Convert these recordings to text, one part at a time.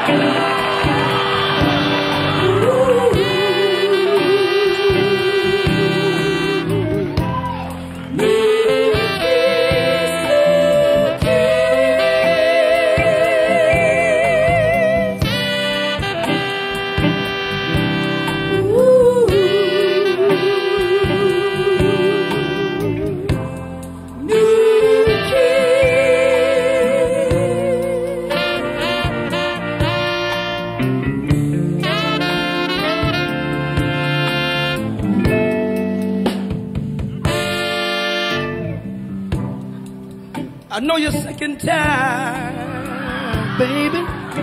I know you're sick and tired, baby,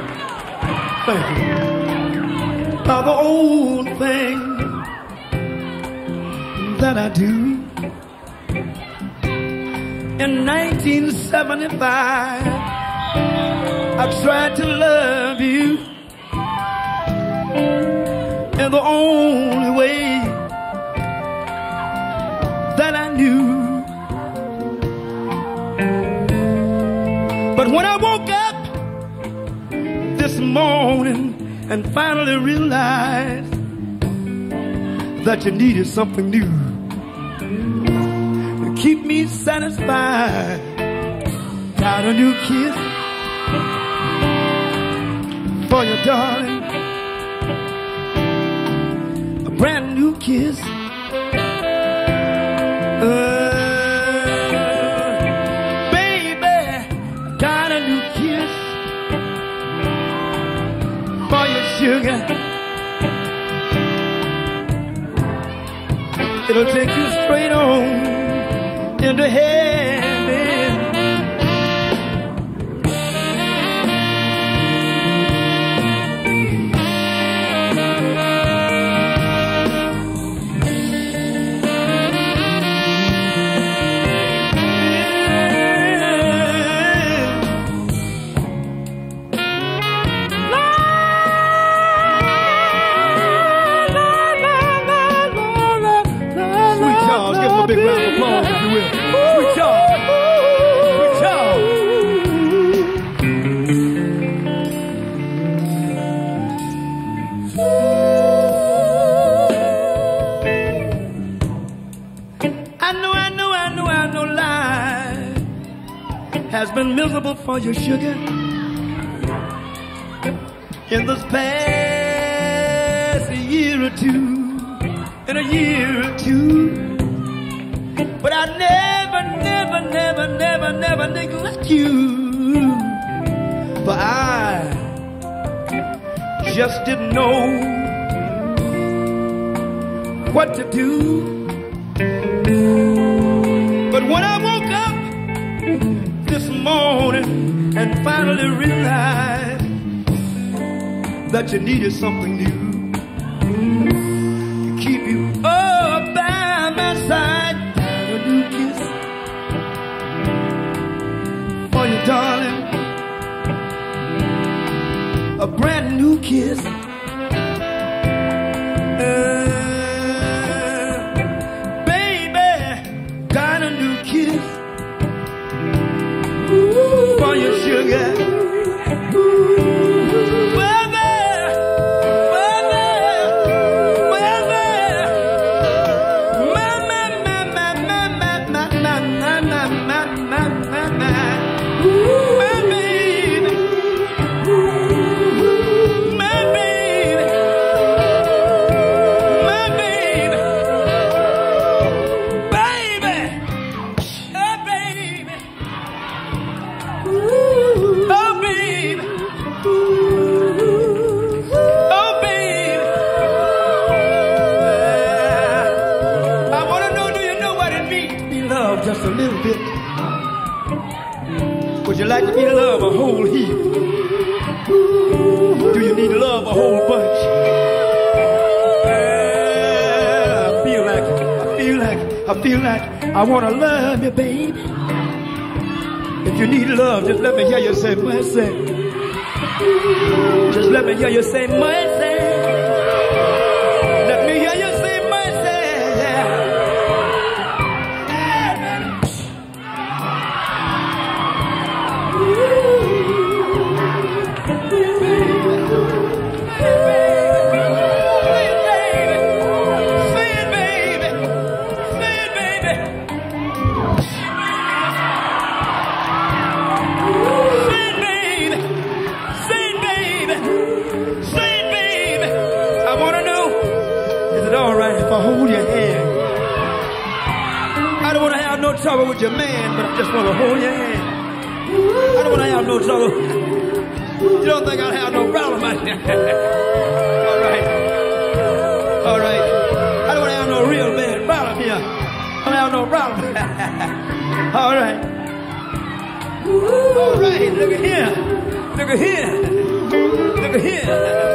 of the old thing that I do. In 1975, I tried to love you in the only way that I knew. But when I woke up this morning and finally realized that you needed something new to keep me satisfied, got a new kiss for your darling, a brand new kiss. Sugar, it'll take you straight on into heaven. Big round of applause, if you will. Sweet Charles. Sweet Charles. I know life has been miserable for your sugar in this past year or two, in a year or two. But I never neglect you, for I just didn't know what to do. But when I woke up this morning and finally realized that you needed something new to keep you up by my side, kiss for your darling, a brand new kiss. Baby, got a new kiss for your sugar. Just a little bit. Would you like to be loved a whole heap? Do you need love a whole bunch? I feel like I want to love you, baby. If you need love, just let me hear you say mercy. Just let me hear you say mercy. Let me hear you say mercy. trouble with your man, but I just want to hold your hand. I don't want to have no trouble. You don't think I'll have no problem, I All right. All right. I don't want to have no real bad problem here. I don't have no problem. All right. All right. Look at here. Look at here. Look at here.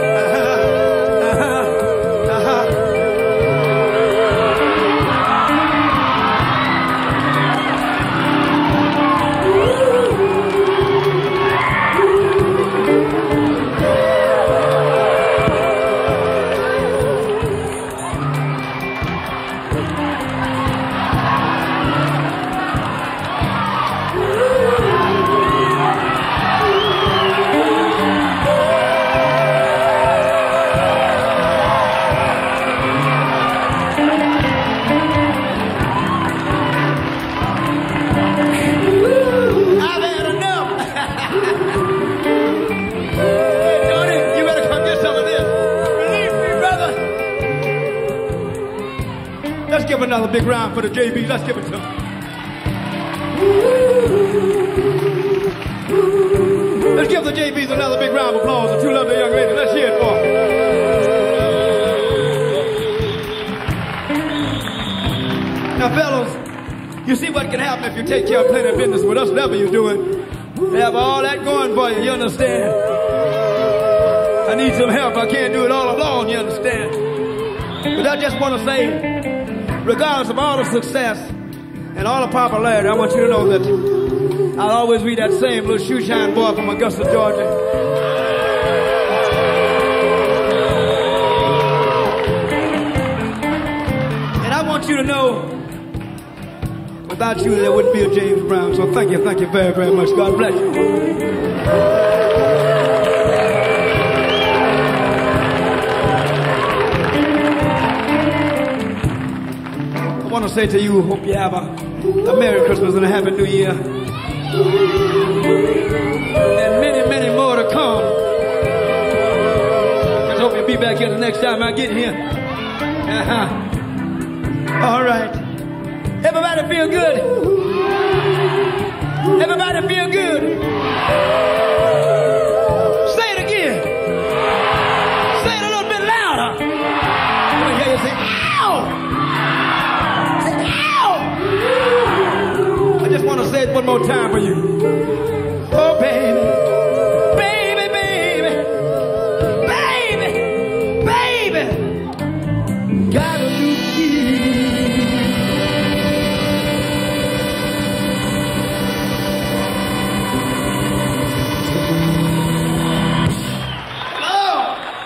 Give another big round for the JBs. Let's give it to them. Let's give the JBs another big round of applause. The two lovely young ladies. Let's hear it for them. Now, fellas, you see what can happen if you take care of plenty of business with us, whatever you're doing. They have all that going for you, you understand? I need some help. I can't do it all alone, you understand? But I just want to say, regardless of all the success and all the popularity, I want you to know that I'll always be that same little shoeshine boy from Augusta, Georgia. And I want you to know, without you, there wouldn't be a James Brown. So thank you very, very much. God bless you. I want to say to you, hope you have a Merry Christmas and a Happy New Year. And many, many more to come. Just hope you'll be back here the next time I get here. All right. Everybody feel good? Everybody feel good? Say it again. Say it a little bit louder. Let me hear you say, ow! I just want to say it one more time for you.